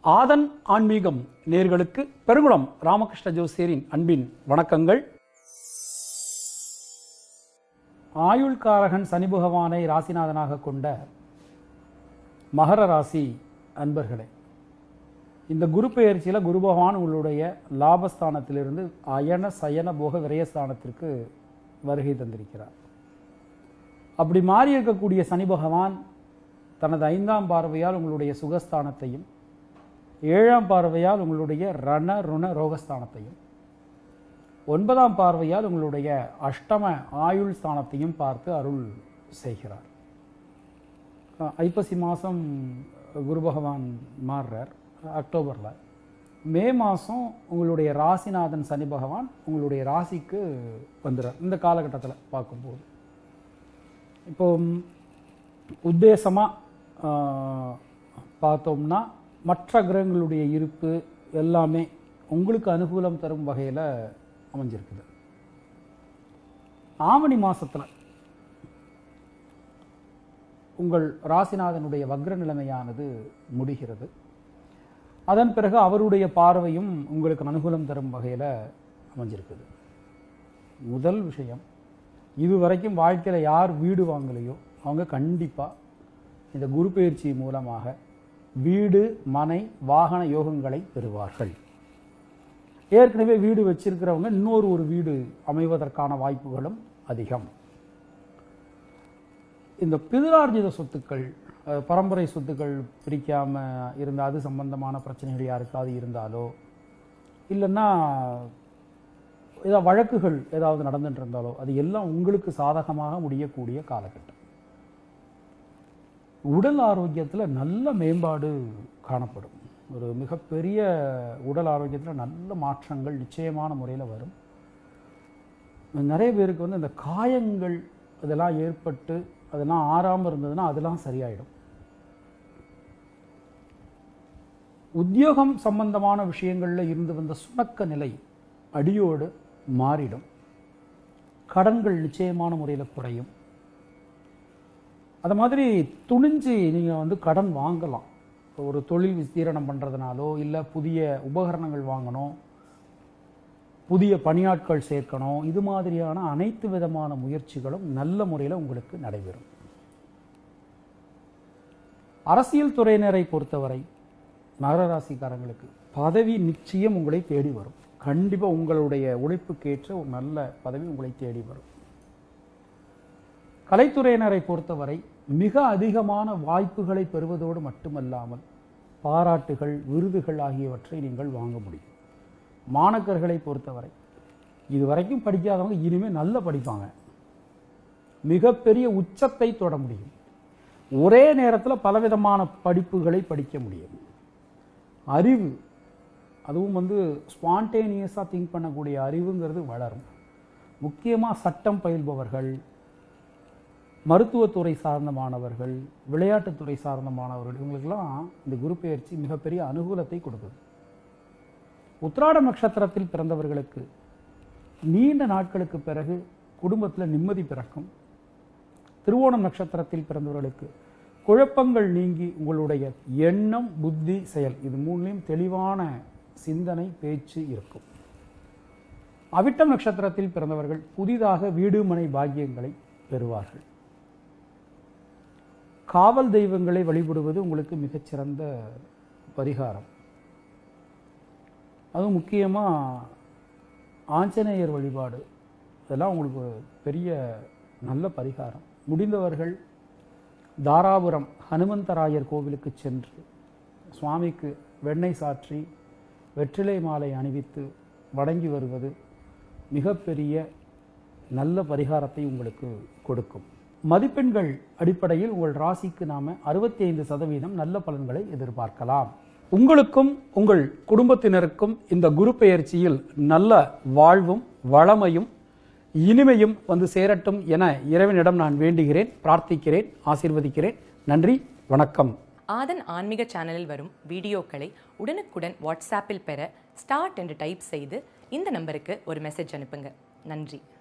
ஆதன் ஆன்மீகம் நேர்களுக்கு பெருங்குளம் ராமகிருஷ்ண ஜோசியரின் அன்பின் வணக்கங்கள். ஆயுள்காரகன் சனி பகவானை ராசிநாதனாக கொண்ட மகர ராசி அன்பர்களே, இந்த குரு பெயர்ச்சியில் குரு பகவான் உங்களுடைய லாபஸ்தானத்திலிருந்து அயன சயன போக விரயஸ்தானத்திற்கு வருகை தந்திருக்கிறார். அப்படி மாறி இருக்கக்கூடிய சனி பகவான் தனது 5ஆம் பார்வையால் உங்களுடைய சுகஸ்தானத்தையும் 7ஆம் பார்வையால் உங்களுடைய ரண ருண ரோகஸ்தானத்தையும் 9ஆம் பார்வையால் உங்களுடைய அஷ்டம ஆயுள் ஸ்தானத்தையும் பார்த்து அருள் செய்கிறார். ஐப்பசி மாதம் குரு பகவான் மாறுறார் அக்டோபரில். மே மாதம் உங்களுடைய ராசிநாதன் சனி பகவான் உங்களுடைய ராசிக்கு வந்துடுறார். இந்த காலகட்டத்தில் பார்க்கும்போது இப்போ உத்தேசமாக பார்த்தோம்னா மற்ற கிரகங்களுடைய இருப்பு எல்லாமே உங்களுக்கு அனுகூலம் தரும் வகையில் அமைஞ்சிருக்குது. ஆவணி மாதத்தில் உங்கள் ராசிநாதனுடைய வக்ர நிலைமையானது முடிகிறது. அதன் பிறகு அவருடைய பார்வையும் உங்களுக்கு அனுகூலம் தரும் வகையில் அமைஞ்சிருக்குது. முதல் விஷயம், இதுவரைக்கும் வாழ்க்கையில் யார் வீடு வாங்கலையோ அவங்க கண்டிப்பாக இந்த குரு பெயர்ச்சி மூலமாக வீடு மனை வாகன யோகங்களை பெறுவார்கள். ஏற்கனவே வீடு வச்சிருக்கிறவங்க இன்னொரு வீடு அமைவதற்கான வாய்ப்புகளும் அதிகம். இந்த பிதுரார்ஜித சொத்துக்கள், பரம்பரை சொத்துக்கள் பிரிக்காமல் இருந்த அது சம்பந்தமான பிரச்சனைகள் யாருக்காவது இருந்தாலோ, இல்லைன்னா ஏதாவது வழக்குகள் ஏதாவது நடந்துட்டு இருந்தாலோ அது எல்லாம் உங்களுக்கு சாதகமாக முடியக்கூடிய காலகட்டம். உடல் ஆரோக்கியத்தில் நல்ல மேம்பாடு காணப்படும். ஒரு மிகப்பெரிய உடல் ஆரோக்கியத்தில் நல்ல மாற்றங்கள் நிச்சயமான முறையில் வரும். நிறைய பேருக்கு இந்த காயங்கள் இதெல்லாம் ஏற்பட்டு அதெல்லாம் ஆறாமல் இருந்ததுன்னா அதெல்லாம் சரியாயிடும். உத்தியோகம் சம்பந்தமான விஷயங்களில் இருந்து வந்த சுணக்க நிலை அடியோடு மாறிடும். கடன்கள் நிச்சயமான முறையில் குறையும். அது மாதிரி துணிஞ்சு நீங்கள் கடன் வாங்கலாம். ஒரு தொழில் விஸ்தீரணம் பண்ணுறதுனாலோ, இல்லை புதிய உபகரணங்கள் வாங்கணும், புதிய பணியாட்கள் சேர்க்கணும், இது மாதிரியான அனைத்து விதமான முயற்சிகளும் நல்ல முறையில் உங்களுக்கு நடைபெறும். அரசியல் துறையினரை பொறுத்தவரை மகர ராசிக்காரங்களுக்கு பதவி நிச்சயம் உங்களை தேடி வரும். கண்டிப்பாக உங்களுடைய உழைப்புக்கேற்ற ஒரு நல்ல பதவி உங்களை தேடி வரும். கலைத்துறையினரை பொறுத்தவரை மிக அதிகமான வாய்ப்புகளை பெறுவதோடு மட்டுமல்லாமல் பாராட்டுகள், விருதுகள் ஆகியவற்றை நீங்கள் வாங்க முடியும். மாணவர்களை பொறுத்தவரை இதுவரைக்கும் படிக்காதவங்க இனிமேல் நல்ல படிப்பாங்க. மிகப்பெரிய உச்சத்தை தொட முடியும். ஒரே நேரத்தில் பலவிதமான படிப்புகளை படிக்க முடியும். அறிவு, அதுவும் ஸ்பான்டேனியஸாக திங்க் பண்ணக்கூடிய அறிவுங்கிறது வளரும். முக்கியமாக சட்டம் பயில்பவர்கள், மருத்துவத்துறை சார்ந்த மாணவர்கள், விளையாட்டுத்துறை சார்ந்த மாணவர்கள், இவங்களுக்கெல்லாம் இந்த குரு பெயர்ச்சி மிகப்பெரிய அனுகூலத்தை கொடுக்குது. உத்திராட நட்சத்திரத்தில் பிறந்தவர்களுக்கு நீண்ட நாட்களுக்கு பிறகு குடும்பத்தில் நிம்மதி பிறக்கும். திருவோணம் நட்சத்திரத்தில் பிறந்தவர்களுக்கு குழப்பங்கள் நீங்கி உங்களுடைய எண்ணம், புத்தி, செயல் இது மூணுலையும் தெளிவான சிந்தனை, பேச்சு இருக்கும். அவிட்டம் நட்சத்திரத்தில் பிறந்தவர்கள் புதிதாக வீடு மனை பாக்கியங்களை பெறுவார்கள். காவல் தெய்வங்களை வழிபடுவது உங்களுக்கு மிகச்சிறந்த பரிகாரம். அதுவும் முக்கியமாக ஆஞ்சநேயர் வழிபாடு, இதெல்லாம் உங்களுக்கு பெரிய நல்ல பரிகாரம். முடிந்தவர்கள் தாராபுரம் ஹனுமந்தராயர் கோவிலுக்கு சென்று சுவாமிக்கு வெண்ணெய் சாற்றி வெற்றிலை மாலை அணிவித்து வணங்கி வருவது மிகப்பெரிய நல்ல பரிகாரத்தை உங்களுக்கு கொடுக்கும். மதிப்பெண்கள் அடிப்படையில் உங்கள் ராசிக்கு நாம 65% நல்ல பலன்களை எதிர்பார்க்கலாம். உங்களுக்கும் உங்கள் குடும்பத்தினருக்கும் இந்த குரு பெயர்ச்சியில் நல்ல வாழ்வும் வளமையும் இனிமையும் சேரட்டும் என இறைவனிடம் நான் வேண்டுகிறேன், பிரார்த்திக்கிறேன், ஆசீர்வதிக்கிறேன். நன்றி, வணக்கம். ஆதன் ஆன்மீக சேனலில் வரும் வீடியோக்களை உடனுக்குடன் வாட்ஸ்ஆப்பில் பெற ஸ்டார்ட் என்று டைப் செய்து இந்த நம்பருக்கு ஒரு மெசேஜ் அனுப்புங்க. நன்றி.